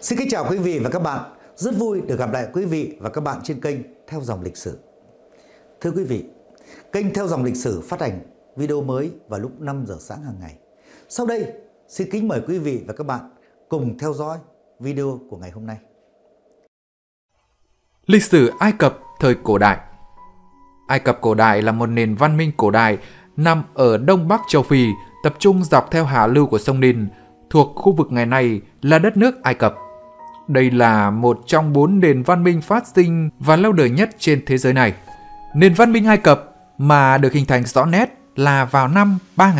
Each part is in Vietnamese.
Xin kính chào quý vị và các bạn. Rất vui được gặp lại quý vị và các bạn trên kênh Theo Dòng Lịch Sử. Thưa quý vị, kênh Theo Dòng Lịch Sử phát hành video mới vào lúc 5 giờ sáng hàng ngày. Sau đây, xin kính mời quý vị và các bạn cùng theo dõi video của ngày hôm nay. Lịch sử Ai Cập thời cổ đại. Ai Cập cổ đại là một nền văn minh cổ đại nằm ở đông bắc châu Phi, tập trung dọc theo hạ lưu của sông Nin, thuộc khu vực ngày nay là đất nước Ai Cập. Đây là một trong 4 nền văn minh phát sinh và lâu đời nhất trên thế giới này. Nền văn minh Ai Cập mà được hình thành rõ nét là vào năm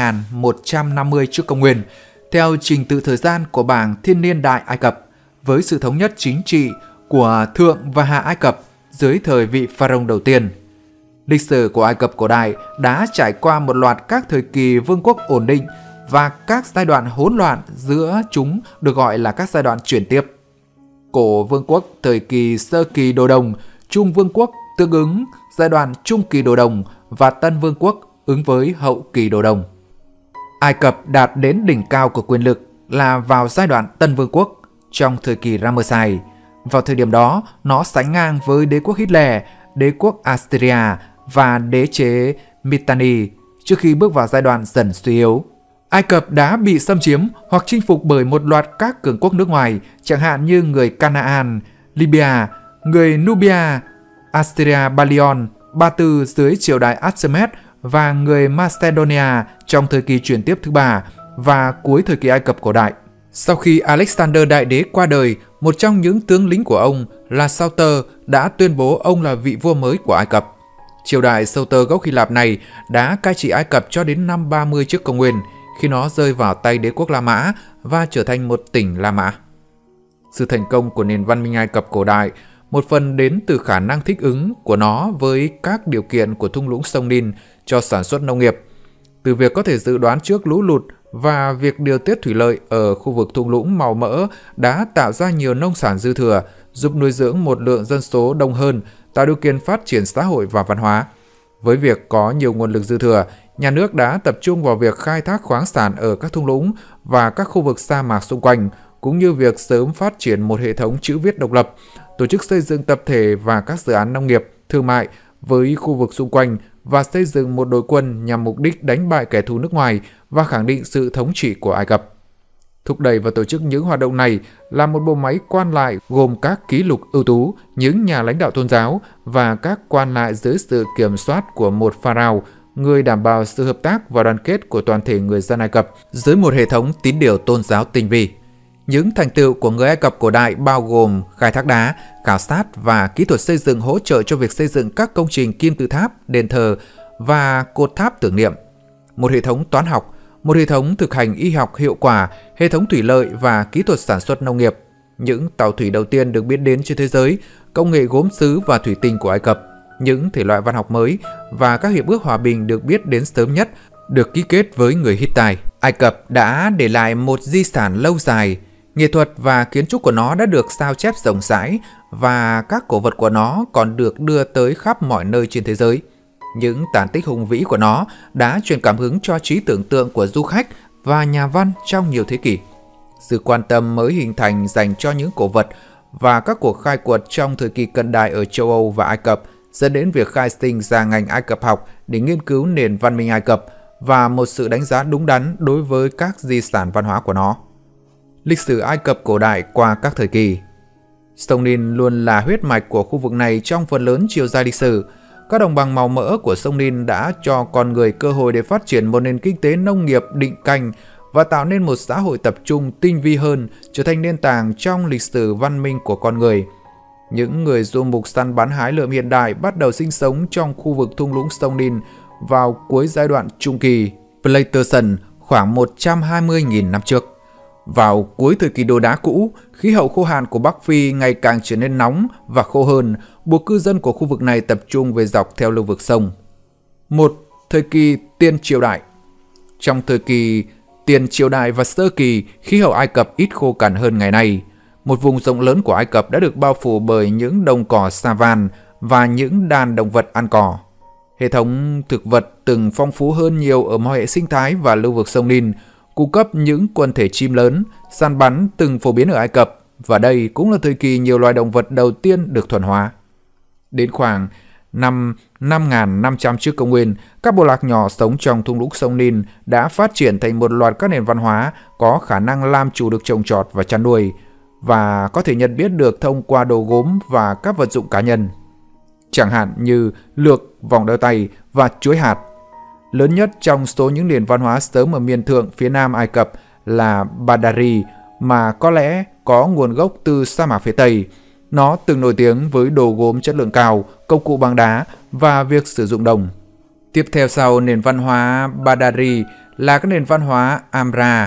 3150 trước công nguyên, theo trình tự thời gian của bảng Thiên niên đại Ai Cập, với sự thống nhất chính trị của Thượng và Hạ Ai Cập dưới thời vị pharaoh đầu tiên. Lịch sử của Ai Cập cổ đại đã trải qua một loạt các thời kỳ vương quốc ổn định và các giai đoạn hỗn loạn, giữa chúng được gọi là các giai đoạn chuyển tiếp. Cổ vương quốc thời kỳ sơ kỳ đồ đồng, Trung vương quốc tương ứng giai đoạn trung kỳ đồ đồng và Tân vương quốc ứng với hậu kỳ đồ đồng. Ai Cập đạt đến đỉnh cao của quyền lực là vào giai đoạn Tân vương quốc trong thời kỳ Ramesside. Vào thời điểm đó, nó sánh ngang với đế quốc Hitler, đế quốc Assyria và đế chế Mitanni trước khi bước vào giai đoạn dần suy yếu. Ai Cập đã bị xâm chiếm hoặc chinh phục bởi một loạt các cường quốc nước ngoài, chẳng hạn như người Canaan, Libya, người Nubia, Assyria Balion, Ba Tư dưới triều đại Asemet và người Macedonia trong thời kỳ chuyển tiếp thứ ba và cuối thời kỳ Ai Cập cổ đại. Sau khi Alexander Đại Đế qua đời, một trong những tướng lĩnh của ông là Sauter đã tuyên bố ông là vị vua mới của Ai Cập. Triều đại Sauter gốc Hy Lạp này đã cai trị Ai Cập cho đến năm 30 trước công nguyên, khi nó rơi vào tay đế quốc La Mã và trở thành một tỉnh La Mã. Sự thành công của nền văn minh Ai Cập cổ đại một phần đến từ khả năng thích ứng của nó với các điều kiện của thung lũng sông Nin cho sản xuất nông nghiệp. Từ việc có thể dự đoán trước lũ lụt và việc điều tiết thủy lợi ở khu vực thung lũng màu mỡ đã tạo ra nhiều nông sản dư thừa, giúp nuôi dưỡng một lượng dân số đông hơn, tạo điều kiện phát triển xã hội và văn hóa. Với việc có nhiều nguồn lực dư thừa, nhà nước đã tập trung vào việc khai thác khoáng sản ở các thung lũng và các khu vực sa mạc xung quanh, cũng như việc sớm phát triển một hệ thống chữ viết độc lập, tổ chức xây dựng tập thể và các dự án nông nghiệp, thương mại với khu vực xung quanh và xây dựng một đội quân nhằm mục đích đánh bại kẻ thù nước ngoài và khẳng định sự thống trị của Ai Cập. Thúc đẩy và tổ chức những hoạt động này là một bộ máy quan lại gồm các ký lục ưu tú, những nhà lãnh đạo tôn giáo và các quan lại dưới sự kiểm soát của một pharaoh, người đảm bảo sự hợp tác và đoàn kết của toàn thể người dân Ai Cập dưới một hệ thống tín điều tôn giáo tinh vi. Những thành tựu của người Ai Cập cổ đại bao gồm khai thác đá, khảo sát và kỹ thuật xây dựng hỗ trợ cho việc xây dựng các công trình kim tự tháp, đền thờ và cột tháp tưởng niệm, một hệ thống toán học, một hệ thống thực hành y học hiệu quả, hệ thống thủy lợi và kỹ thuật sản xuất nông nghiệp, những tàu thủy đầu tiên được biết đến trên thế giới, công nghệ gốm sứ và thủy tinh của Ai Cập, những thể loại văn học mới và các hiệp ước hòa bình được biết đến sớm nhất được ký kết với người Hittite. Ai Cập đã để lại một di sản lâu dài. Nghệ thuật và kiến trúc của nó đã được sao chép rộng rãi và các cổ vật của nó còn được đưa tới khắp mọi nơi trên thế giới. Những tàn tích hùng vĩ của nó đã truyền cảm hứng cho trí tưởng tượng của du khách và nhà văn trong nhiều thế kỷ. Sự quan tâm mới hình thành dành cho những cổ vật và các cuộc khai quật trong thời kỳ cận đại ở châu Âu và Ai Cập dẫn đến việc khai sinh ra ngành Ai Cập học để nghiên cứu nền văn minh Ai Cập và một sự đánh giá đúng đắn đối với các di sản văn hóa của nó. Lịch sử Ai Cập cổ đại qua các thời kỳ. Sông Nin luôn là huyết mạch của khu vực này trong phần lớn chiều dài lịch sử. Các đồng bằng màu mỡ của sông Nin đã cho con người cơ hội để phát triển một nền kinh tế nông nghiệp định canh và tạo nên một xã hội tập trung tinh vi hơn, trở thành nền tảng trong lịch sử văn minh của con người. Những người du mục săn bắn hái lượm hiện đại bắt đầu sinh sống trong khu vực thung lũng sông Nin vào cuối giai đoạn trung kỳ Pleistocene khoảng 120.000 năm trước. Vào cuối thời kỳ đồ đá cũ, khí hậu khô hạn của Bắc Phi ngày càng trở nên nóng và khô hơn, buộc cư dân của khu vực này tập trung về dọc theo lưu vực sông. 1. Thời kỳ tiền triều đại. Trong thời kỳ tiền triều đại và sơ kỳ, khí hậu Ai Cập ít khô cằn hơn ngày nay. Một vùng rộng lớn của Ai Cập đã được bao phủ bởi những đồng cỏ savan và những đàn động vật ăn cỏ. Hệ thống thực vật từng phong phú hơn nhiều ở mọi hệ sinh thái và lưu vực sông Nin, cung cấp những quần thể chim lớn, săn bắn từng phổ biến ở Ai Cập và đây cũng là thời kỳ nhiều loài động vật đầu tiên được thuần hóa. Đến khoảng năm 5.500 trước công nguyên, các bộ lạc nhỏ sống trong thung lũng sông Nin đã phát triển thành một loạt các nền văn hóa có khả năng làm chủ được trồng trọt và chăn nuôi, và có thể nhận biết được thông qua đồ gốm và các vật dụng cá nhân, chẳng hạn như lược, vòng đeo tay và chuỗi hạt. Lớn nhất trong số những nền văn hóa sớm ở miền thượng phía nam Ai Cập là Badari, mà có lẽ có nguồn gốc từ sa mạc phía Tây. Nó từng nổi tiếng với đồ gốm chất lượng cao, công cụ bằng đá và việc sử dụng đồng. Tiếp theo sau nền văn hóa Badari là các nền văn hóa Amra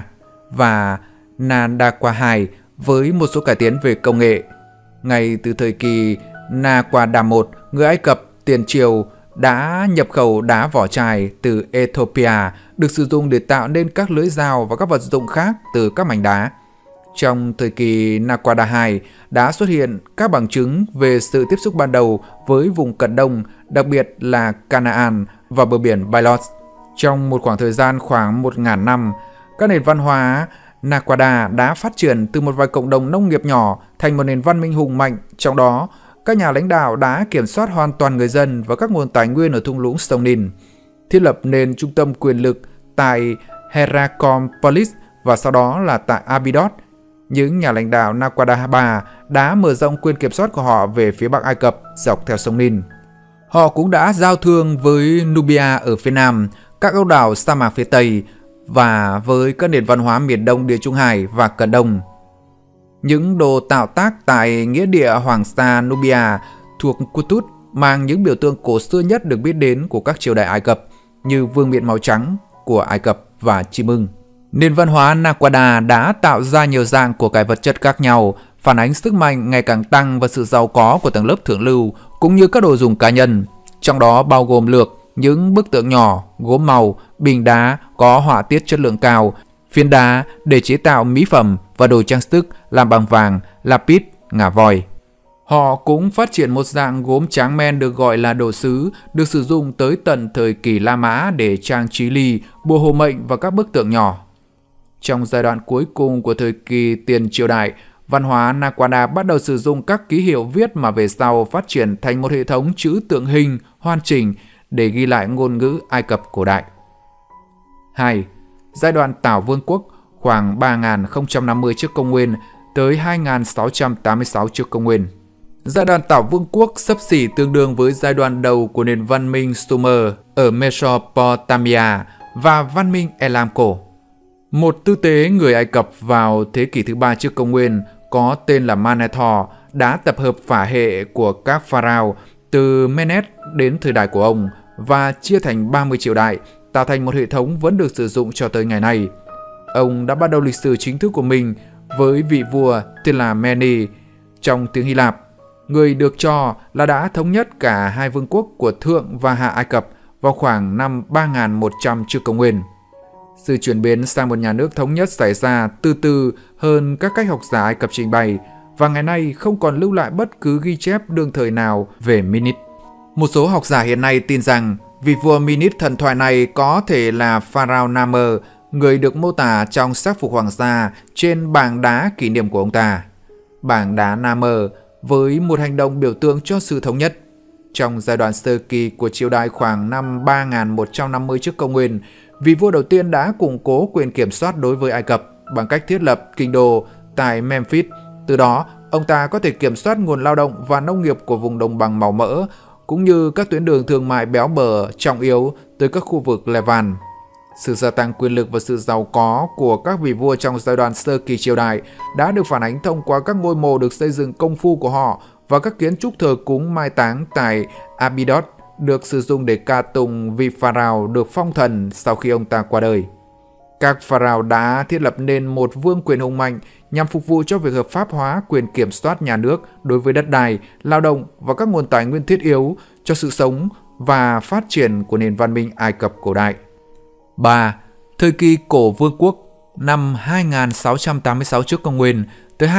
và Nandaqua II với một số cải tiến về công nghệ. Ngay từ thời kỳ Naqada I, người Ai Cập tiền triều đã nhập khẩu đá vỏ chài từ Ethiopia được sử dụng để tạo nên các lưỡi dao và các vật dụng khác từ các mảnh đá. Trong thời kỳ Naqada II đã xuất hiện các bằng chứng về sự tiếp xúc ban đầu với vùng Cận Đông, đặc biệt là Canaan và bờ biển Bailos. Trong một khoảng thời gian khoảng 1.000 năm, các nền văn hóa Naqada đã phát triển từ một vài cộng đồng nông nghiệp nhỏ thành một nền văn minh hùng mạnh, trong đó các nhà lãnh đạo đã kiểm soát hoàn toàn người dân và các nguồn tài nguyên ở thung lũng sông Nin, thiết lập nền trung tâm quyền lực tại Heracompolis và sau đó là tại Abydos. Những nhà lãnh đạo Naqada III đã mở rộng quyền kiểm soát của họ về phía Bắc Ai Cập dọc theo sông Nin. Họ cũng đã giao thương với Nubia ở phía Nam, các âu đảo sa mạc phía Tây và với các nền văn hóa miền Đông Địa Trung Hải và Cận Đông. Những đồ tạo tác tại nghĩa địa Hoàng sa Nubia thuộc Kutuz mang những biểu tượng cổ xưa nhất được biết đến của các triều đại Ai Cập như vương miện màu trắng của Ai Cập và chim ưng. Nền văn hóa Naqada đã tạo ra nhiều dạng của cải vật chất khác nhau, phản ánh sức mạnh ngày càng tăng và sự giàu có của tầng lớp thượng lưu, cũng như các đồ dùng cá nhân, trong đó bao gồm lược, những bức tượng nhỏ, gốm màu, bình đá có họa tiết chất lượng cao, phiến đá để chế tạo mỹ phẩm và đồ trang sức làm bằng vàng, lapis, ngà voi. Họ cũng phát triển một dạng gốm tráng men được gọi là đồ sứ, được sử dụng tới tận thời kỳ La Mã để trang trí ly, bùa hộ mệnh và các bức tượng nhỏ. Trong giai đoạn cuối cùng của thời kỳ tiền triều đại, văn hóa Naqada bắt đầu sử dụng các ký hiệu viết mà về sau phát triển thành một hệ thống chữ tượng hình hoàn chỉnh để ghi lại ngôn ngữ Ai Cập cổ đại. 2. Giai đoạn Tảo Vương quốc khoảng 3050 trước công nguyên tới 2686 trước công nguyên. Giai đoạn Tảo Vương quốc xấp xỉ tương đương với giai đoạn đầu của nền văn minh Sumer ở Mesopotamia và văn minh Elam cổ. Một tư tế người Ai Cập vào thế kỷ thứ 3 trước công nguyên có tên là Manethor đã tập hợp phả hệ của các pharaoh từ Menes đến thời đại của ông và chia thành 30 triều đại, tạo thành một hệ thống vẫn được sử dụng cho tới ngày nay. Ông đã bắt đầu lịch sử chính thức của mình với vị vua tên là Mene trong tiếng Hy Lạp, người được cho là đã thống nhất cả hai vương quốc của Thượng và Hạ Ai Cập vào khoảng năm 3100 trước công nguyên. Sự chuyển biến sang một nhà nước thống nhất xảy ra từ từ hơn các cách học giả Ai Cập trình bày, và ngày nay không còn lưu lại bất cứ ghi chép đương thời nào về Minit. Một số học giả hiện nay tin rằng vị vua Minit thần thoại này có thể là Pharaoh Namer, người được mô tả trong sắc phục hoàng gia trên bảng đá kỷ niệm của ông ta. Bảng đá Namer với một hành động biểu tượng cho sự thống nhất. Trong giai đoạn sơ kỳ của triều đại khoảng năm 3150 trước công nguyên, vị vua đầu tiên đã củng cố quyền kiểm soát đối với Ai Cập bằng cách thiết lập kinh đô tại Memphis. Từ đó, ông ta có thể kiểm soát nguồn lao động và nông nghiệp của vùng đồng bằng màu mỡ, cũng như các tuyến đường thương mại béo bở trọng yếu tới các khu vực Levant. Sự gia tăng quyền lực và sự giàu có của các vị vua trong giai đoạn sơ kỳ triều đại đã được phản ánh thông qua các ngôi mộ được xây dựng công phu của họ và các kiến trúc thờ cúng mai táng tại Abydos được sử dụng để ca tụng vị pharaoh được phong thần sau khi ông ta qua đời. Các pharaoh đã thiết lập nên một vương quyền hùng mạnh nhằm phục vụ cho việc hợp pháp hóa quyền kiểm soát nhà nước đối với đất đai, lao động và các nguồn tài nguyên thiết yếu cho sự sống và phát triển của nền văn minh Ai Cập cổ đại. 3. Thời kỳ cổ vương quốc năm 2686 trước công nguyên tới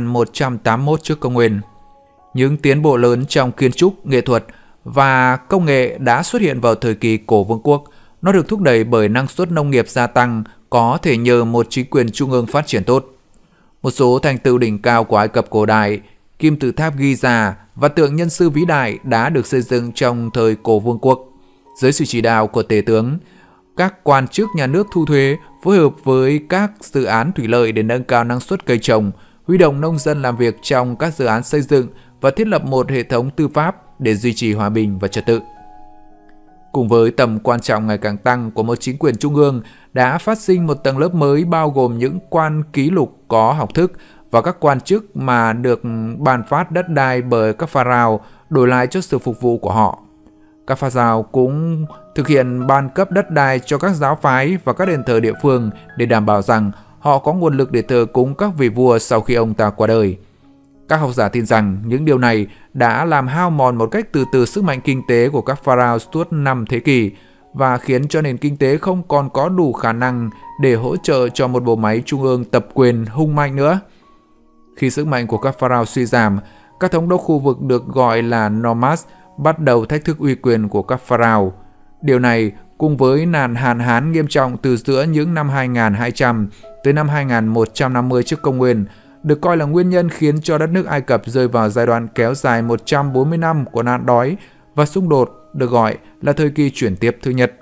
2181 trước công nguyên. Những tiến bộ lớn trong kiến trúc, nghệ thuật và công nghệ đã xuất hiện vào thời kỳ cổ vương quốc. Nó được thúc đẩy bởi năng suất nông nghiệp gia tăng, có thể nhờ một chính quyền trung ương phát triển tốt. Một số thành tựu đỉnh cao của Ai Cập cổ đại, kim tự tháp Giza và tượng nhân sư vĩ đại đã được xây dựng trong thời cổ vương quốc. Dưới sự chỉ đạo của tể tướng, các quan chức nhà nước thu thuế phối hợp với các dự án thủy lợi để nâng cao năng suất cây trồng, huy động nông dân làm việc trong các dự án xây dựng và thiết lập một hệ thống tư pháp để duy trì hòa bình và trật tự. Cùng với tầm quan trọng ngày càng tăng của một chính quyền trung ương, đã phát sinh một tầng lớp mới bao gồm những quan ký lục có học thức và các quan chức mà được ban phát đất đai bởi các pharaoh đổi lại cho sự phục vụ của họ. Các pharaoh cũng thực hiện ban cấp đất đai cho các giáo phái và các đền thờ địa phương để đảm bảo rằng họ có nguồn lực để thờ cúng các vị vua sau khi ông ta qua đời. Các học giả tin rằng những điều này đã làm hao mòn một cách từ từ sức mạnh kinh tế của các pharaoh suốt 5 thế kỷ và khiến cho nền kinh tế không còn có đủ khả năng để hỗ trợ cho một bộ máy trung ương tập quyền hung mạnh nữa. Khi sức mạnh của các pharaoh suy giảm, các thống đốc khu vực được gọi là nomads bắt đầu thách thức uy quyền của các pharaoh. Điều này cùng với nạn hạn hán nghiêm trọng từ giữa những năm 2200 tới năm 2150 trước công nguyên được coi là nguyên nhân khiến cho đất nước Ai Cập rơi vào giai đoạn kéo dài 140 năm của nạn đói và xung đột được gọi là thời kỳ chuyển tiếp thứ nhất.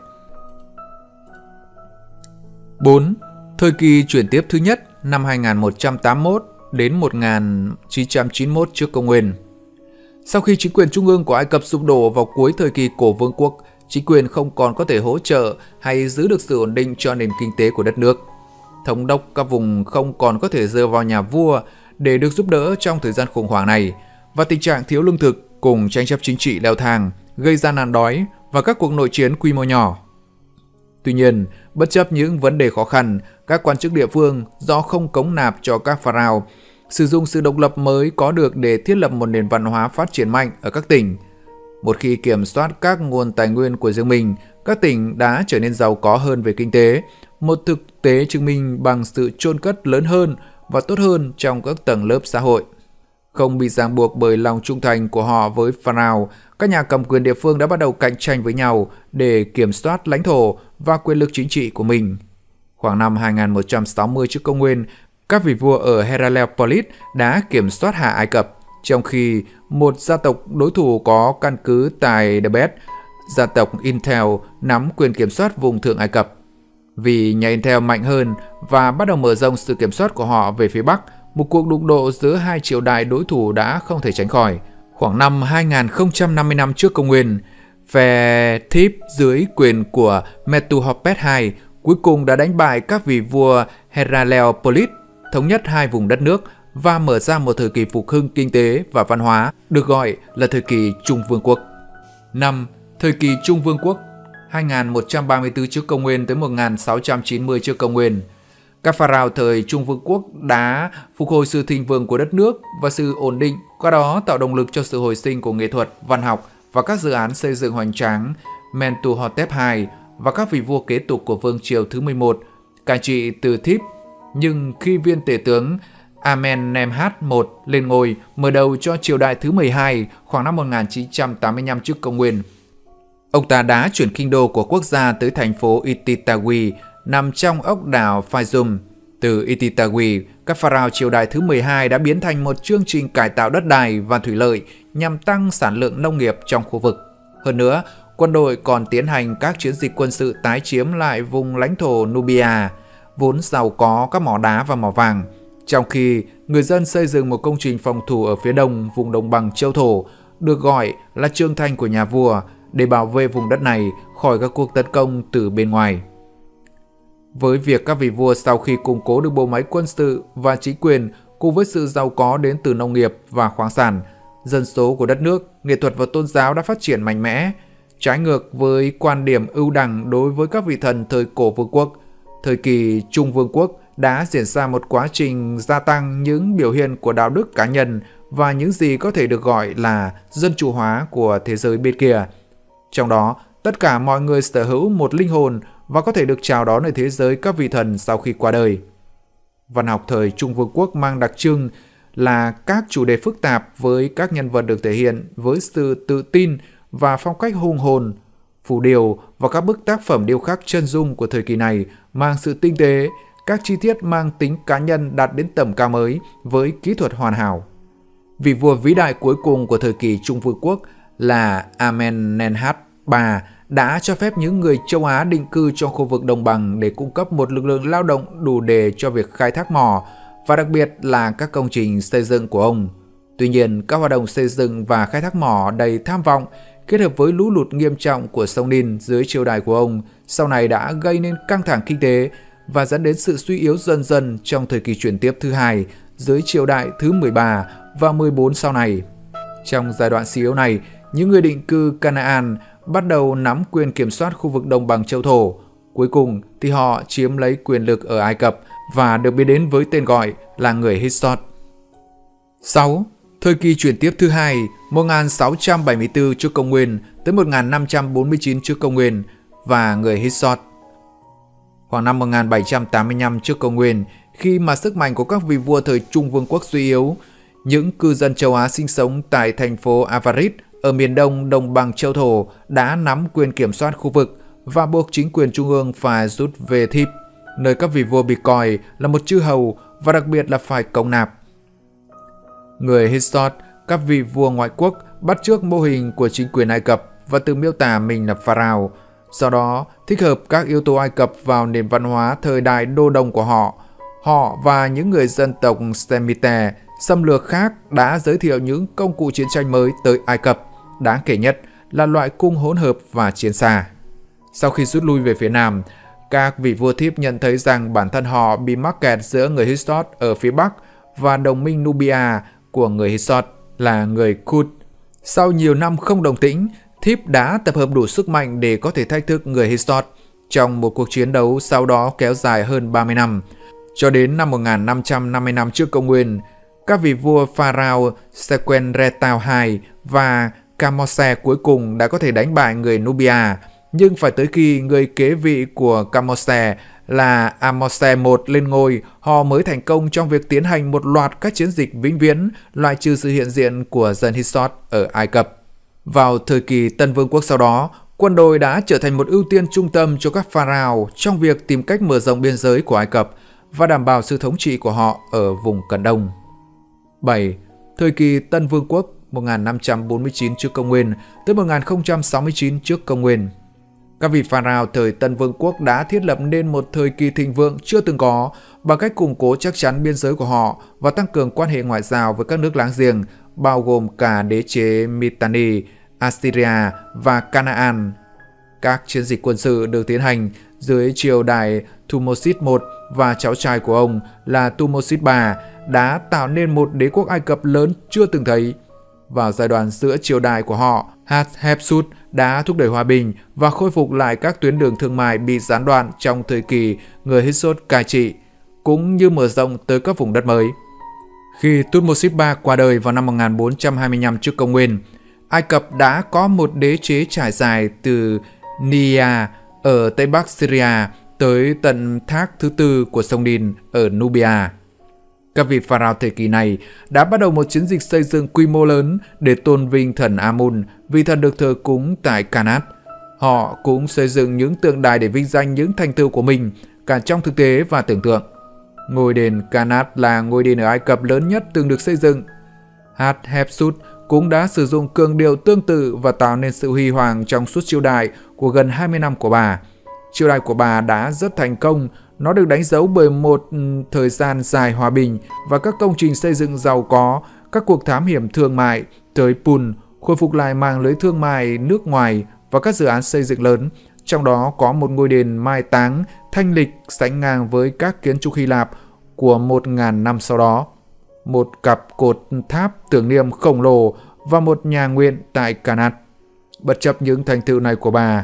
4. Thời kỳ chuyển tiếp thứ nhất năm 2181 đến 1991 trước công nguyên. Sau khi chính quyền trung ương của Ai Cập sụp đổ vào cuối thời kỳ cổ vương quốc, chính quyền không còn có thể hỗ trợ hay giữ được sự ổn định cho nền kinh tế của đất nước. Thống đốc các vùng không còn có thể dựa vào nhà vua để được giúp đỡ trong thời gian khủng hoảng này, và tình trạng thiếu lương thực cùng tranh chấp chính trị leo thang gây ra nạn đói và các cuộc nội chiến quy mô nhỏ. Tuy nhiên, bất chấp những vấn đề khó khăn, các quan chức địa phương do không cống nạp cho các pharaoh sử dụng sự độc lập mới có được để thiết lập một nền văn hóa phát triển mạnh ở các tỉnh. Một khi kiểm soát các nguồn tài nguyên của riêng mình, các tỉnh đã trở nên giàu có hơn về kinh tế, một thực tế chứng minh bằng sự chôn cất lớn hơn và tốt hơn trong các tầng lớp xã hội. Không bị ràng buộc bởi lòng trung thành của họ với pharaoh, các nhà cầm quyền địa phương đã bắt đầu cạnh tranh với nhau để kiểm soát lãnh thổ và quyền lực chính trị của mình. Khoảng năm 2160 trước công nguyên, các vị vua ở Heliopolis đã kiểm soát Hạ Ai Cập, trong khi một gia tộc đối thủ có căn cứ tại Thebes, gia tộc Intel, nắm quyền kiểm soát vùng Thượng Ai Cập. Vì nhà Intel mạnh hơn và bắt đầu mở rộng sự kiểm soát của họ về phía Bắc, một cuộc đụng độ giữa hai triều đại đối thủ đã không thể tránh khỏi. Khoảng năm 2050 năm trước công nguyên, phe Thebe dưới quyền của Mentuhotep II cuối cùng đã đánh bại các vị vua Heliopolis, thống nhất hai vùng đất nước và mở ra một thời kỳ phục hưng kinh tế và văn hóa được gọi là thời kỳ Trung Vương quốc. 5. Thời kỳ Trung Vương quốc 2134 trước công nguyên tới 1690 trước công nguyên. Các pharaoh thời Trung Vương quốc đã phục hồi sự thịnh vượng của đất nước và sự ổn định, qua đó tạo động lực cho sự hồi sinh của nghệ thuật, văn học và các dự án xây dựng hoành tráng. Mentuhotep II và các vị vua kế tục của vương triều thứ 11 cai trị từ Thebe, nhưng khi viên tể tướng Amenemhat I lên ngôi mở đầu cho triều đại thứ 12 khoảng năm 1985 trước công nguyên, ông ta đã chuyển kinh đô của quốc gia tới thành phố Ititawi nằm trong ốc đảo Fayum. Từ Ititawi, các pharaoh triều đại thứ 12 đã biến thành một chương trình cải tạo đất đai và thủy lợi nhằm tăng sản lượng nông nghiệp trong khu vực. Hơn nữa, quân đội còn tiến hành các chiến dịch quân sự tái chiếm lại vùng lãnh thổ Nubia, vốn giàu có các mỏ đá và mỏ vàng, trong khi người dân xây dựng một công trình phòng thủ ở phía đông vùng đồng bằng châu thổ được gọi là Trương Thanh của nhà vua để bảo vệ vùng đất này khỏi các cuộc tấn công từ bên ngoài. Với việc các vị vua sau khi củng cố được bộ máy quân sự và chính quyền cùng với sự giàu có đến từ nông nghiệp và khoáng sản, dân số của đất nước, nghệ thuật và tôn giáo đã phát triển mạnh mẽ. Trái ngược với quan điểm ưu đẳng đối với các vị thần thời cổ vương quốc, thời kỳ Trung Vương quốc đã diễn ra một quá trình gia tăng những biểu hiện của đạo đức cá nhân và những gì có thể được gọi là dân chủ hóa của thế giới bên kia. Trong đó, tất cả mọi người sở hữu một linh hồn và có thể được chào đón ở thế giới các vị thần sau khi qua đời. Văn học thời Trung Vương quốc mang đặc trưng là các chủ đề phức tạp với các nhân vật được thể hiện với sự tự tin và phong cách hùng hồn. Phù điêu và các bức tác phẩm điêu khắc chân dung của thời kỳ này mang sự tinh tế, các chi tiết mang tính cá nhân đạt đến tầm cao mới với kỹ thuật hoàn hảo. Vị vua vĩ đại cuối cùng của thời kỳ Trung Vương quốc là Amenemhat III đã cho phép những người châu Á định cư trong khu vực đồng bằng để cung cấp một lực lượng lao động đủ để cho việc khai thác mỏ và đặc biệt là các công trình xây dựng của ông. Tuy nhiên, các hoạt động xây dựng và khai thác mỏ đầy tham vọng kết hợp với lũ lụt nghiêm trọng của sông Nin dưới triều đại của ông sau này đã gây nên căng thẳng kinh tế và dẫn đến sự suy yếu dần dần trong thời kỳ chuyển tiếp thứ hai dưới triều đại thứ 13 và 14 sau này. Trong giai đoạn suy yếu này, những người định cư Canaan bắt đầu nắm quyền kiểm soát khu vực đồng bằng châu thổ. Cuối cùng thì họ chiếm lấy quyền lực ở Ai Cập và được biết đến với tên gọi là người Hyksos. 6. Thời kỳ chuyển tiếp thứ hai 1674 trước công nguyên tới 1549 trước công nguyên và người Hyksos. Khoảng năm 1785 trước công nguyên, khi mà sức mạnh của các vị vua thời Trung Vương quốc suy yếu, những cư dân châu Á sinh sống tại thành phố Avarit ở miền đông đồng bằng châu thổ đã nắm quyền kiểm soát khu vực và buộc chính quyền trung ương phải rút về Thíp, nơi các vị vua bị coi là một chư hầu và đặc biệt là phải cống nạp. Người Hyksos, các vị vua ngoại quốc bắt chước mô hình của chính quyền Ai Cập và tự miêu tả mình là pharaoh, sau đó thích hợp các yếu tố Ai Cập vào nền văn hóa thời đại đô đồng của họ. Họ và những người dân tộc Semite xâm lược khác đã giới thiệu những công cụ chiến tranh mới tới Ai Cập, đáng kể nhất là loại cung hỗn hợp và chiến xa. Sau khi rút lui về phía nam, các vị vua Thíp nhận thấy rằng bản thân họ bị mắc kẹt giữa người Hyksos ở phía bắc và đồng minh Nubia của người Hyksos là người Kut. Sau nhiều năm không đồng tĩnh, Thíp đã tập hợp đủ sức mạnh để có thể thách thức người Hyksos trong một cuộc chiến đấu sau đó kéo dài hơn 30 năm. Cho đến năm 1550 năm trước công nguyên, các vị vua pharaoh Seqenretao II và Kamose cuối cùng đã có thể đánh bại người Nubia, nhưng phải tới khi người kế vị của Kamose là Amose I lên ngôi, họ mới thành công trong việc tiến hành một loạt các chiến dịch vĩnh viễn loại trừ sự hiện diện của dân Hyksos ở Ai Cập. Vào thời kỳ Tân Vương quốc sau đó, quân đội đã trở thành một ưu tiên trung tâm cho các pharaoh trong việc tìm cách mở rộng biên giới của Ai Cập và đảm bảo sự thống trị của họ ở vùng Cận Đông. 7. Thời kỳ Tân Vương quốc 1549 trước công nguyên tới 1069 trước công nguyên. Các vị pharaoh thời Tân Vương quốc đã thiết lập nên một thời kỳ thịnh vượng chưa từng có bằng cách củng cố chắc chắn biên giới của họ và tăng cường quan hệ ngoại giao với các nước láng giềng, bao gồm cả đế chế Mitanni, Assyria và Canaan. Các chiến dịch quân sự được tiến hành dưới triều đại Thutmosis I và cháu trai của ông là Thutmosis III đã tạo nên một đế quốc Ai Cập lớn chưa từng thấy. Vào giai đoạn giữa triều đại của họ, Hatshepsut đã thúc đẩy hòa bình và khôi phục lại các tuyến đường thương mại bị gián đoạn trong thời kỳ người Hyksos cai trị, cũng như mở rộng tới các vùng đất mới. Khi Thutmosis III qua đời vào năm 1425 trước công nguyên, Ai Cập đã có một đế chế trải dài từ Nia ở Tây Bắc Syria tới tận thác thứ tư của sông Nin ở Nubia. Các vị pharaoh thời kỳ này đã bắt đầu một chiến dịch xây dựng quy mô lớn để tôn vinh thần Amun, vị thần được thờ cúng tại Karnak. Họ cũng xây dựng những tượng đài để vinh danh những thành tựu của mình, cả trong thực tế và tưởng tượng. Ngôi đền Karnak là ngôi đền ở Ai Cập lớn nhất từng được xây dựng. Hatshepsut cũng đã sử dụng cường điệu tương tự và tạo nên sự huy hoàng trong suốt triều đại của gần 20 năm của bà. Triều đại của bà đã rất thành công, nó được đánh dấu bởi một thời gian dài hòa bình và các công trình xây dựng giàu có, các cuộc thám hiểm thương mại tới Pun, khôi phục lại mạng lưới thương mại nước ngoài và các dự án xây dựng lớn, trong đó có một ngôi đền mai táng thanh lịch sánh ngang với các kiến trúc Hy Lạp của 1000 năm sau đó, một cặp cột tháp tưởng niệm khổng lồ và một nhà nguyện tại Karnak. Bất chấp những thành tựu này của bà,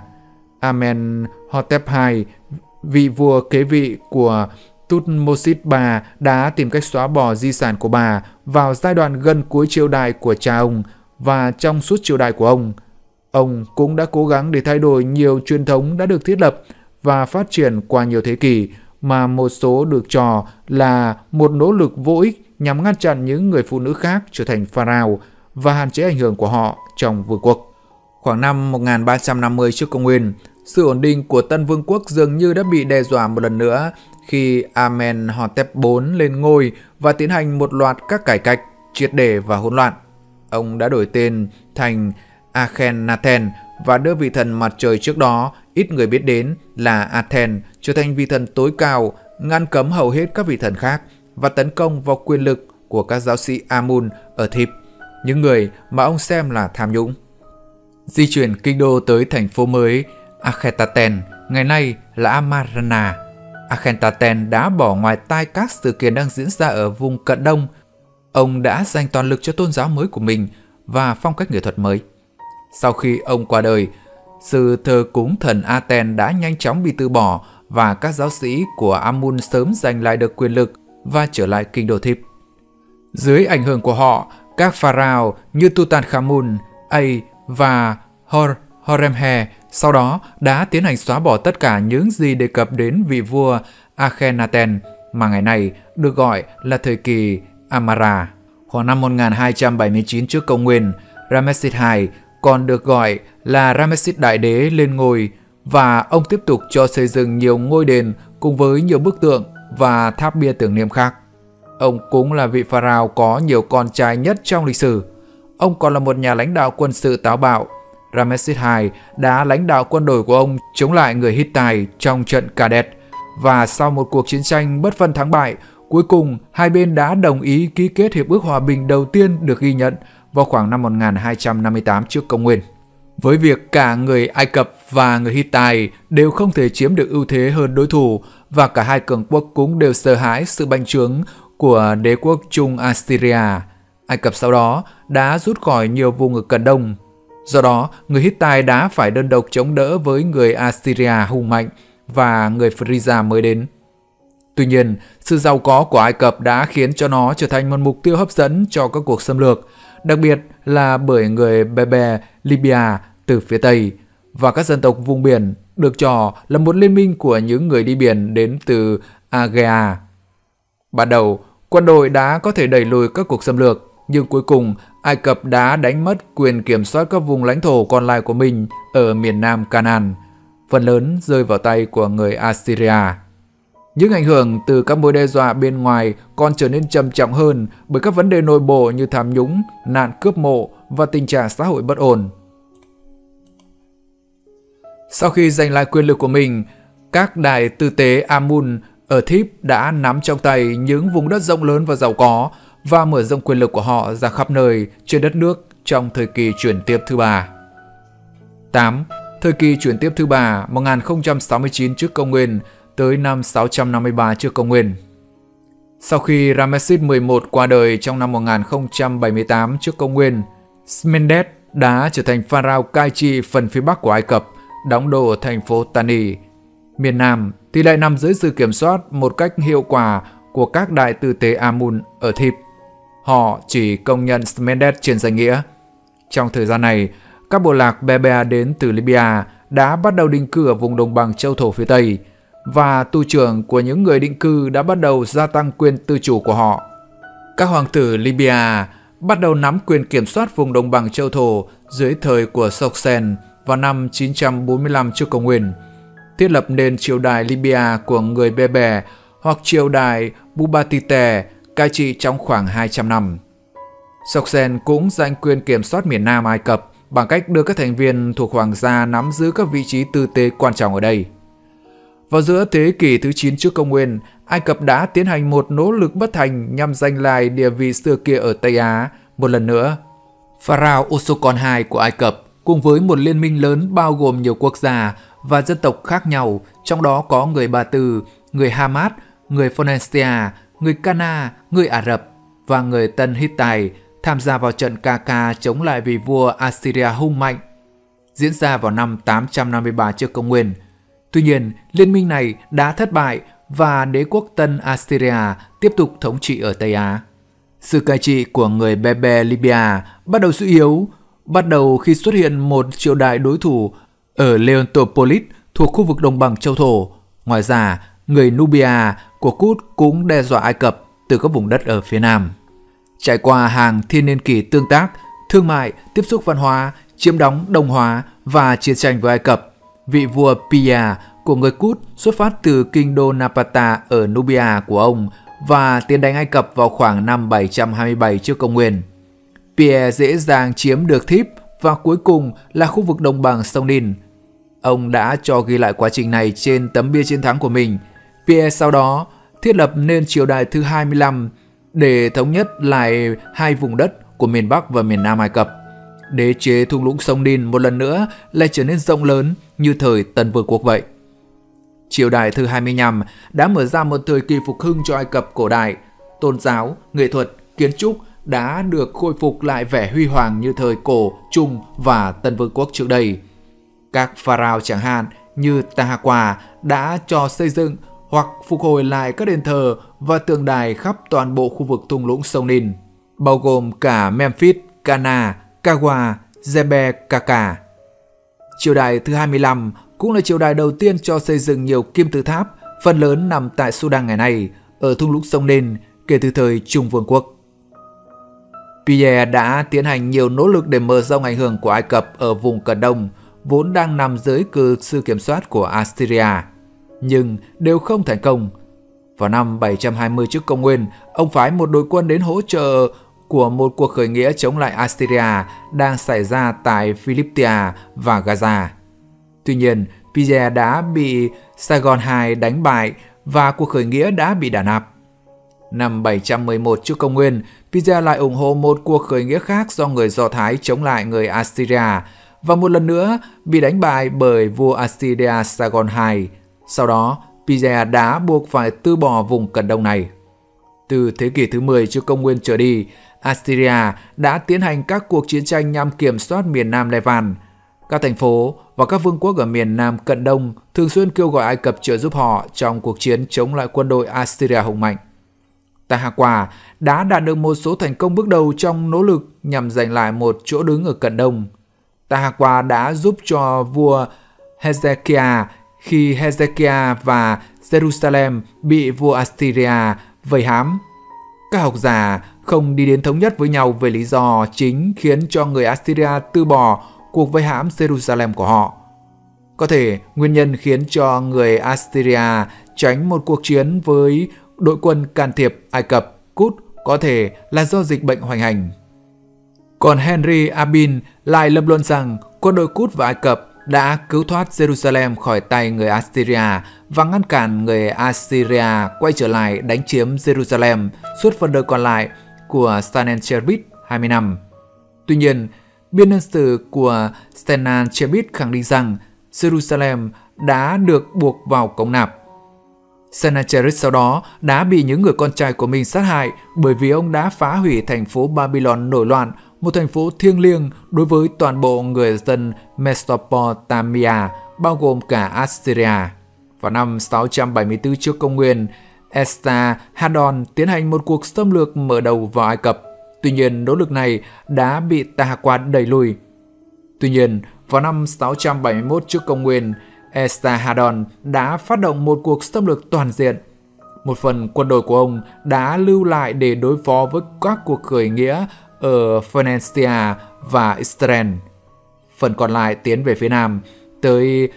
Amenhotep II, vị vua kế vị của Thutmosis III, đã tìm cách xóa bỏ di sản của bà vào giai đoạn gần cuối triều đại của cha ông và trong suốt triều đại của ông. Ông cũng đã cố gắng để thay đổi nhiều truyền thống đã được thiết lập và phát triển qua nhiều thế kỷ, mà một số được cho là một nỗ lực vô ích nhằm ngăn chặn những người phụ nữ khác trở thành pharaoh và hạn chế ảnh hưởng của họ trong vương quốc. Khoảng năm 1350 trước công nguyên, sự ổn định của Tân Vương quốc dường như đã bị đe dọa một lần nữa khi Amenhotep IV lên ngôi và tiến hành một loạt các cải cách triệt để và hỗn loạn. Ông đã đổi tên thành Akhenaten và đưa vị thần mặt trời trước đó ít người biết đến là Aten trở thành vị thần tối cao, ngăn cấm hầu hết các vị thần khác và tấn công vào quyền lực của các giáo sĩ Amun ở Thebe, những người mà ông xem là tham nhũng. Di chuyển kinh đô tới thành phố mới Akhetaten, ngày nay là Amarna. Akhetaten đã bỏ ngoài tai các sự kiện đang diễn ra ở vùng Cận Đông. Ông đã dành toàn lực cho tôn giáo mới của mình và phong cách nghệ thuật mới. Sau khi ông qua đời, sự thờ cúng thần Aten đã nhanh chóng bị từ bỏ và các giáo sĩ của Amun sớm giành lại được quyền lực và trở lại kinh đô Thebe. Dưới ảnh hưởng của họ, các pharaoh như Tutankhamun, A và Horemheb sau đó đã tiến hành xóa bỏ tất cả những gì đề cập đến vị vua Akhenaten mà ngày nay được gọi là thời kỳ Amara. Khoảng năm 1279 trước công nguyên, Ramesses II, còn được gọi là Ramesses Đại Đế, lên ngôi và ông tiếp tục cho xây dựng nhiều ngôi đền cùng với nhiều bức tượng và tháp bia tưởng niệm khác. Ông cũng là vị pharaoh có nhiều con trai nhất trong lịch sử. Ông còn là một nhà lãnh đạo quân sự táo bạo. Ramesses II đã lãnh đạo quân đội của ông chống lại người Hittite trong trận Kadesh, và sau một cuộc chiến tranh bất phân thắng bại, cuối cùng hai bên đã đồng ý ký kết hiệp ước hòa bình đầu tiên được ghi nhận vào khoảng năm 1258 trước công nguyên. Với việc cả người Ai Cập và người Hittite đều không thể chiếm được ưu thế hơn đối thủ, và cả hai cường quốc cũng đều sợ hãi sự bành trướng của đế quốc Trung Assyria, Ai Cập sau đó đã rút khỏi nhiều vùng ở Cận Đông. Do đó, người Hittite đã phải đơn độc chống đỡ với người Assyria hùng mạnh và người Phrygia mới đến. Tuy nhiên, sự giàu có của Ai Cập đã khiến cho nó trở thành một mục tiêu hấp dẫn cho các cuộc xâm lược, đặc biệt là bởi người Berber Libya từ phía Tây và các dân tộc vùng biển được cho là một liên minh của những người đi biển đến từ Aegea. Ban đầu, quân đội đã có thể đẩy lùi các cuộc xâm lược, nhưng cuối cùng Ai Cập đã đánh mất quyền kiểm soát các vùng lãnh thổ còn lại của mình ở miền nam Canaan, phần lớn rơi vào tay của người Assyria. Những ảnh hưởng từ các mối đe dọa bên ngoài còn trở nên trầm trọng hơn bởi các vấn đề nội bộ như tham nhũng, nạn cướp mộ và tình trạng xã hội bất ổn. Sau khi giành lại quyền lực của mình, các đại tư tế Amun ở Thebe đã nắm trong tay những vùng đất rộng lớn và giàu có và mở rộng quyền lực của họ ra khắp nơi trên đất nước trong thời kỳ chuyển tiếp thứ ba. 8. Thời kỳ chuyển tiếp thứ ba 1069 trước công nguyên tới năm 653 trước công nguyên. Sau khi Ramesses XI qua đời trong năm 1078 trước công nguyên, Smendet đã trở thành pharaoh cai trị phần phía bắc của Ai Cập, đóng đô ở thành phố Tani. Miền Nam thì lại nằm dưới sự kiểm soát một cách hiệu quả của các đại tư tế Amun ở Thebe. Họ chỉ công nhận Smendet trên danh nghĩa. Trong thời gian này, các bộ lạc Berber đến từ Libya đã bắt đầu định cư ở vùng đồng bằng châu thổ phía Tây, và tu trưởng của những người định cư đã bắt đầu gia tăng quyền tự chủ của họ. Các hoàng tử Libya bắt đầu nắm quyền kiểm soát vùng đồng bằng châu thổ dưới thời của Soksen vào năm 945 trước công nguyên, thiết lập nên triều đại Libya của người Berber hoặc triều đại Bubatite cai trị trong khoảng 200 năm. Soksen cũng giành quyền kiểm soát miền Nam Ai Cập bằng cách đưa các thành viên thuộc hoàng gia nắm giữ các vị trí tư tế quan trọng ở đây. Vào giữa thế kỷ thứ 9 trước công nguyên, Ai Cập đã tiến hành một nỗ lực bất thành nhằm giành lại địa vị xưa kia ở Tây Á một lần nữa. Pharaoh Osokon II của Ai Cập cùng với một liên minh lớn bao gồm nhiều quốc gia và dân tộc khác nhau, trong đó có người Ba Tư, người Hamad, người Phoenicia, người Cana, người Ả Rập và người Tân Hittite tham gia vào trận Kaka chống lại vị vua Assyria hung mạnh, diễn ra vào năm 853 trước công nguyên. Tuy nhiên, liên minh này đã thất bại và đế quốc Tân Assyria tiếp tục thống trị ở Tây Á. Sự cai trị của người Berber Libya bắt đầu suy yếu, bắt đầu khi xuất hiện một triều đại đối thủ ở Leontopolis thuộc khu vực đồng bằng châu thổ. Ngoài ra, người Nubia của Kut cũng đe dọa Ai Cập từ các vùng đất ở phía nam. Trải qua hàng thiên niên kỷ tương tác, thương mại, tiếp xúc văn hóa, chiếm đóng đồng hóa và chiến tranh với Ai Cập, vị vua Pia của người Cút xuất phát từ kinh đô Napata ở Nubia của ông và tiến đánh Ai Cập vào khoảng năm 727 trước công nguyên. Pierre dễ dàng chiếm được Thíp và cuối cùng là khu vực đồng bằng sông Nin. Ông đã cho ghi lại quá trình này trên tấm bia chiến thắng của mình. Pierre sau đó thiết lập nên triều đại thứ 25 để thống nhất lại hai vùng đất của miền Bắc và miền Nam Ai Cập. Đế chế thung lũng sông Nin một lần nữa lại trở nên rộng lớn như thời Tân Vương quốc vậy. Triều đại thứ 25 đã mở ra một thời kỳ phục hưng cho Ai Cập cổ đại. Tôn giáo, nghệ thuật, kiến trúc đã được khôi phục lại vẻ huy hoàng như thời cổ, trung và Tân Vương quốc trước đây. Các pharaoh chẳng hạn như Tahakwa đã cho xây dựng hoặc phục hồi lại các đền thờ và tượng đài khắp toàn bộ khu vực thung lũng sông Nin, bao gồm cả Memphis, Cana, Kawa, Jebel Kaka. Triều đại thứ 25 cũng là triều đại đầu tiên cho xây dựng nhiều kim tự tháp, phần lớn nằm tại Sudan ngày nay, ở thung lũng sông Nin kể từ thời Trung Vương quốc. Pierre đã tiến hành nhiều nỗ lực để mở rộng ảnh hưởng của Ai Cập ở vùng Cận Đông, vốn đang nằm dưới sự kiểm soát của Assyria, nhưng đều không thành công. Vào năm 720 trước công nguyên, ông phái một đội quân đến hỗ trợ của một cuộc khởi nghĩa chống lại Assyria đang xảy ra tại Philippia và Gaza. Tuy nhiên, Pierre đã bị Saigon II đánh bại và cuộc khởi nghĩa đã bị đàn áp. Năm 711 trước công nguyên, Pierre lại ủng hộ một cuộc khởi nghĩa khác do người Do Thái chống lại người Assyria và một lần nữa bị đánh bại bởi vua Assyria Sargon II. Sau đó, Pierre đã buộc phải từ bỏ vùng Cận Đông này. Từ thế kỷ thứ 10 trước công nguyên trở đi, Assyria đã tiến hành các cuộc chiến tranh nhằm kiểm soát miền Nam Levant. Các thành phố và các vương quốc ở miền Nam Cận Đông thường xuyên kêu gọi Ai Cập trợ giúp họ trong cuộc chiến chống lại quân đội Assyria hùng mạnh. Tahakwa đã đạt được một số thành công bước đầu trong nỗ lực nhằm giành lại một chỗ đứng ở Cận Đông. Tahakwa đã giúp cho vua Hezekiah khi Hezekiah và Jerusalem bị vua Assyria vây hãm. Các học giả không đi đến thống nhất với nhau về lý do chính khiến cho người Assyria từ bỏ cuộc vây hãm Jerusalem của họ. Có thể nguyên nhân khiến cho người Assyria tránh một cuộc chiến với đội quân can thiệp Ai Cập Cút có thể là do dịch bệnh hoành hành. Còn Henry Abin lại lập luận rằng quân đội Cút và Ai Cập đã cứu thoát Jerusalem khỏi tay người Assyria và ngăn cản người Assyria quay trở lại đánh chiếm Jerusalem suốt phần đời còn lại của Sennacherib 20 năm. Tuy nhiên, biên niên sử của Sennacherib khẳng định rằng Jerusalem đã được buộc vào cống nạp. Sennacherib sau đó đã bị những người con trai của mình sát hại bởi vì ông đã phá hủy thành phố Babylon nổi loạn, một thành phố thiêng liêng đối với toàn bộ người dân Mesopotamia, bao gồm cả Assyria. Vào năm 674 trước công nguyên, Esarhaddon tiến hành một cuộc xâm lược mở đầu vào Ai Cập. Tuy nhiên, nỗ lực này đã bị Tahakwa đẩy lùi. Tuy nhiên, vào năm 671 trước công nguyên, Esarhaddon đã phát động một cuộc xâm lược toàn diện. Một phần quân đội của ông đã lưu lại để đối phó với các cuộc khởi nghĩa ở Phoenicia và Israel. Phần còn lại tiến về phía nam, tới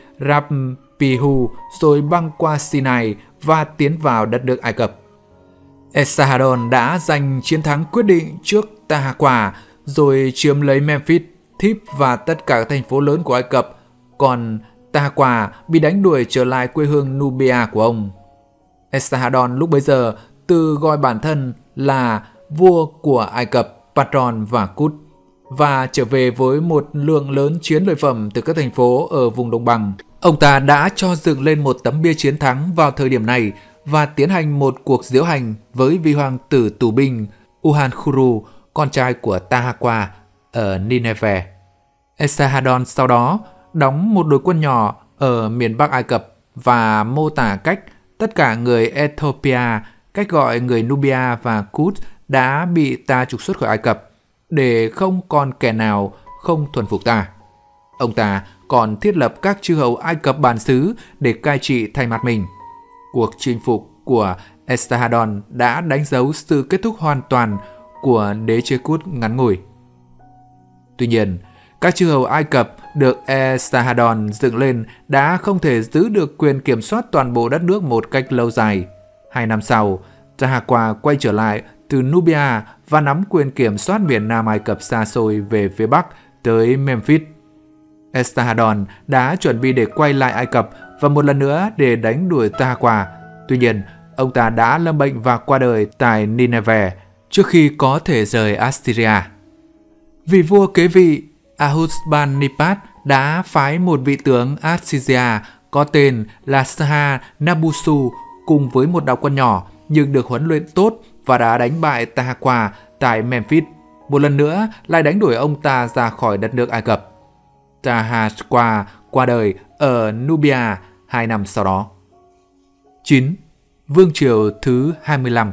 Rapihu rồi băng qua Sinai và tiến vào đất nước Ai Cập. Esarhaddon đã giành chiến thắng quyết định trước Tahakwa rồi chiếm lấy Memphis, Thíp và tất cả các thành phố lớn của Ai Cập, còn Tahakwa bị đánh đuổi trở lại quê hương Nubia của ông. Esarhaddon lúc bấy giờ tự gọi bản thân là vua của Ai Cập, Patron và Cút và trở về với một lượng lớn chiến lợi phẩm từ các thành phố ở vùng đồng bằng. Ông ta đã cho dựng lên một tấm bia chiến thắng vào thời điểm này và tiến hành một cuộc diễu hành với vị hoàng tử tù binh Uhankhuru, con trai của Tahakwa ở Nineveh. Esarhaddon sau đó đóng một đội quân nhỏ ở miền Bắc Ai Cập và mô tả cách tất cả người Ethiopia, cách gọi người Nubia và Cút đã bị ta trục xuất khỏi Ai Cập để không còn kẻ nào không thuần phục ta. Ông ta còn thiết lập các chư hầu Ai Cập bản xứ để cai trị thay mặt mình. Cuộc chinh phục của Esarhaddon đã đánh dấu sự kết thúc hoàn toàn của đế chế Cút ngắn ngủi. Tuy nhiên, các chư hầu Ai Cập được Esarhaddon dựng lên đã không thể giữ được quyền kiểm soát toàn bộ đất nước một cách lâu dài. 2 năm sau, Tahakwa quay trở lại từ Nubia và nắm quyền kiểm soát miền Nam Ai Cập xa xôi về phía Bắc tới Memphis. Esarhaddon đã chuẩn bị để quay lại Ai Cập và một lần nữa để đánh đuổi Tahakwa. Tuy nhiên, ông ta đã lâm bệnh và qua đời tại Nineveh trước khi có thể rời Assyria. Vị vua kế vị Ashurbanipal đã phái một vị tướng Assyria có tên là Sha-Nabusu cùng với một đạo quân nhỏ nhưng được huấn luyện tốt và đã đánh bại Tahakwa tại Memphis, một lần nữa lại đánh đuổi ông ta ra khỏi đất nước Ai Cập. Tahakwa qua đời ở Nubia 2 năm sau đó. 9. Vương triều thứ 25.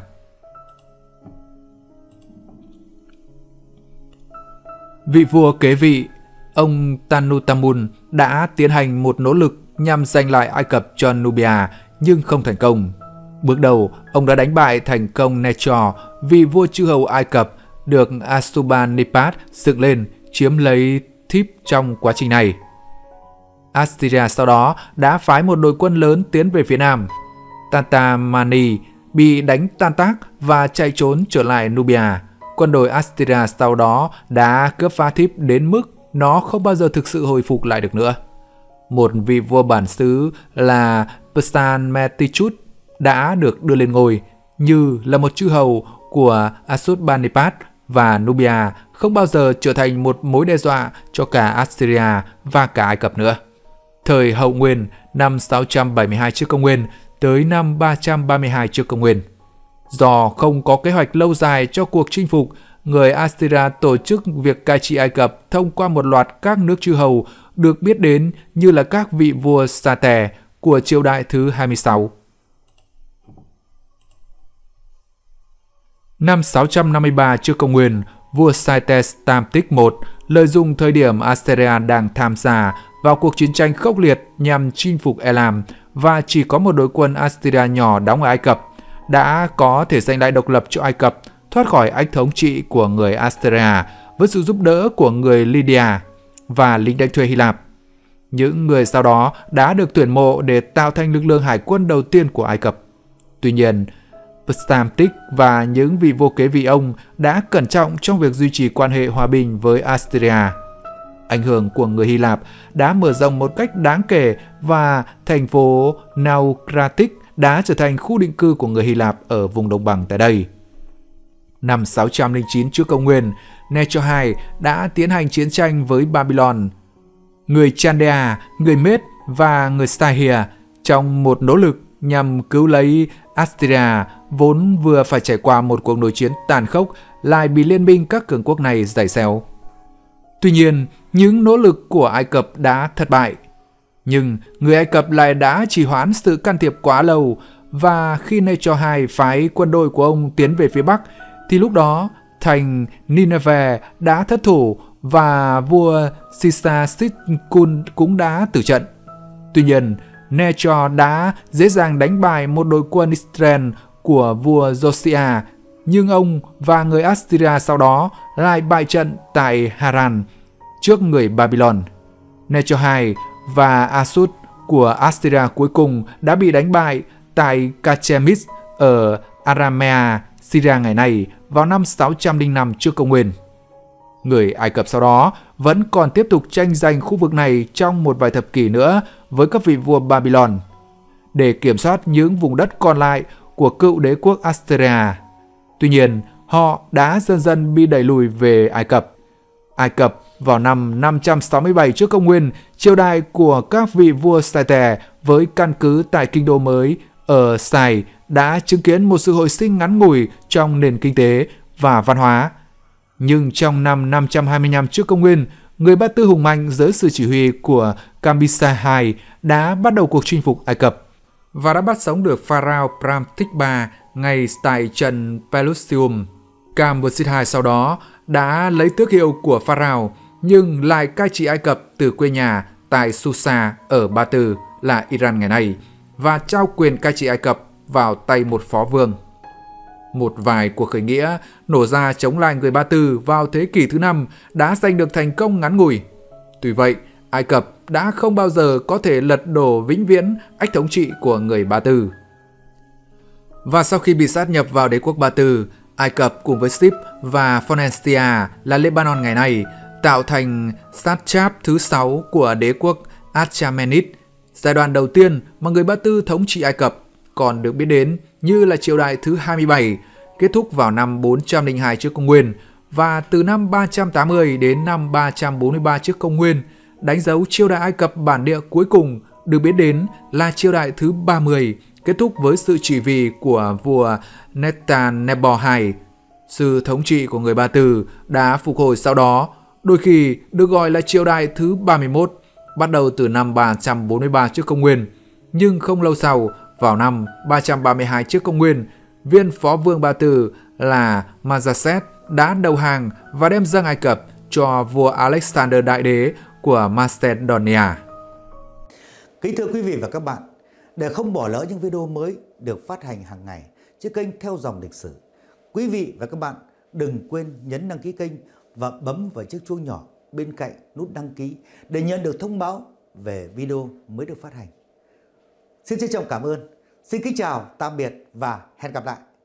Vị vua kế vị, ông Tutankhamun đã tiến hành một nỗ lực nhằm giành lại Ai Cập cho Nubia nhưng không thành công. Bước đầu, ông đã đánh bại thành công Necho, vị vua chư hầu Ai Cập được Ashurbanipal dựng lên chiếm lấy Thíp trong quá trình này. Assyria sau đó đã phái một đội quân lớn tiến về phía nam. Tantamani bị đánh tan tác và chạy trốn trở lại Nubia. Quân đội Assyria sau đó đã cướp phá Thíp đến mức nó không bao giờ thực sự hồi phục lại được nữa. Một vị vua bản xứ là Psametichus đã được đưa lên ngôi như là một chư hầu của Ashurbanipal, và Nubia không bao giờ trở thành một mối đe dọa cho cả Assyria và cả Ai Cập nữa. Thời Hậu Nguyên năm 672 trước công nguyên tới năm 332 trước công nguyên. Do không có kế hoạch lâu dài cho cuộc chinh phục, người Assyria tổ chức việc cai trị Ai Cập thông qua một loạt các nước chư hầu được biết đến như là các vị vua Sa-tè của triều đại thứ 26. Năm 653 trước công nguyên, vua Saites Tamtik I lợi dụng thời điểm Assyria đang tham gia vào cuộc chiến tranh khốc liệt nhằm chinh phục Elam và chỉ có một đội quân Assyria nhỏ đóng ở Ai Cập, đã có thể giành lại độc lập cho Ai Cập, thoát khỏi ách thống trị của người Assyria với sự giúp đỡ của người Lydia và lính đánh thuê Hy Lạp. Những người sau đó đã được tuyển mộ để tạo thành lực lượng hải quân đầu tiên của Ai Cập. Tuy nhiên, Psamtik và những vị vua kế vị ông đã cẩn trọng trong việc duy trì quan hệ hòa bình với Assyria. Ảnh hưởng của người Hy Lạp đã mở rộng một cách đáng kể và thành phố Naukratic đã trở thành khu định cư của người Hy Lạp ở vùng đồng bằng tại đây. Năm 609 trước công nguyên, Necho II đã tiến hành chiến tranh với Babylon, người Chaldea, người Med và người Stahir trong một nỗ lực nhằm cứu lấy Assyria vốn vừa phải trải qua một cuộc nội chiến tàn khốc lại bị liên minh các cường quốc này giày xéo. Tuy nhiên, những nỗ lực của Ai Cập đã thất bại. Nhưng người Ai Cập lại đã trì hoãn sự can thiệp quá lâu, và khi Necho II phái quân đội của ông tiến về phía Bắc, thì lúc đó thành Nineveh đã thất thủ và vua Sisasitkun cũng đã tử trận. Tuy nhiên, Necho đã dễ dàng đánh bại một đội quân Israel của vua Josiah, nhưng ông và người Assyria sau đó lại bại trận tại Haran trước người Babylon. Necho II và Asut của Assyria cuối cùng đã bị đánh bại tại Carchemish ở Aramea, Syria ngày nay vào năm 605 trước công nguyên. Người Ai Cập sau đó vẫn còn tiếp tục tranh giành khu vực này trong một vài thập kỷ nữa với các vị vua Babylon để kiểm soát những vùng đất còn lại của cựu đế quốc Assyria. Tuy nhiên, họ đã dần dần bị đẩy lùi về Ai Cập. Ai Cập vào năm 567 trước công nguyên, triều đại của các vị vua Sai với căn cứ tại kinh đô mới ở Sai đã chứng kiến một sự hồi sinh ngắn ngủi trong nền kinh tế và văn hóa. Nhưng trong năm 525 trước công nguyên, người Ba Tư hùng mạnh dưới sự chỉ huy của Cambyses II đã bắt đầu cuộc chinh phục Ai Cập và đã bắt sống được pharaoh Pramtik III ngay tại trận Pelusium. Cambyses II sau đó đã lấy tước hiệu của pharaoh nhưng lại cai trị Ai Cập từ quê nhà tại Susa ở Ba Tư là Iran ngày nay và trao quyền cai trị Ai Cập vào tay một phó vương. Một vài cuộc khởi nghĩa nổ ra chống lại người Ba Tư vào thế kỷ thứ 5 đã giành được thành công ngắn ngủi. Tuy vậy, Ai Cập đã không bao giờ có thể lật đổ vĩnh viễn ách thống trị của người Ba Tư. Và sau khi bị sát nhập vào đế quốc Ba Tư, Ai Cập cùng với Sip và Phoenicia là Lebanon ngày nay tạo thành sát-cháp thứ 6 của đế quốc Achaemenid. Giai đoạn đầu tiên mà người Ba Tư thống trị Ai Cập còn được biết đến như là triều đại thứ 27, kết thúc vào năm 402 trước công nguyên, và từ năm 380 đến năm 343 trước công nguyên, đánh dấu triều đại Ai Cập bản địa cuối cùng được biết đến là triều đại thứ 30, kết thúc với sự trị vì của vua Netanebo II. Sự thống trị của người Ba Tư đã phục hồi sau đó, đôi khi được gọi là triều đại thứ 31, bắt đầu từ năm 343 trước công nguyên. Nhưng không lâu sau, vào năm 332 trước công nguyên, viên phó vương Ba Tư là Mazaset đã đầu hàng và đem dâng Ai Cập cho vua Alexander Đại Đế của Macedonia. Kính thưa quý vị và các bạn, để không bỏ lỡ những video mới được phát hành hàng ngày trên kênh Theo Dòng Lịch Sử, quý vị và các bạn đừng quên nhấn đăng ký kênh và bấm vào chiếc chuông nhỏ bên cạnh nút đăng ký để nhận được thông báo về video mới được phát hành. Xin trân trọng cảm ơn, xin kính chào, tạm biệt và hẹn gặp lại.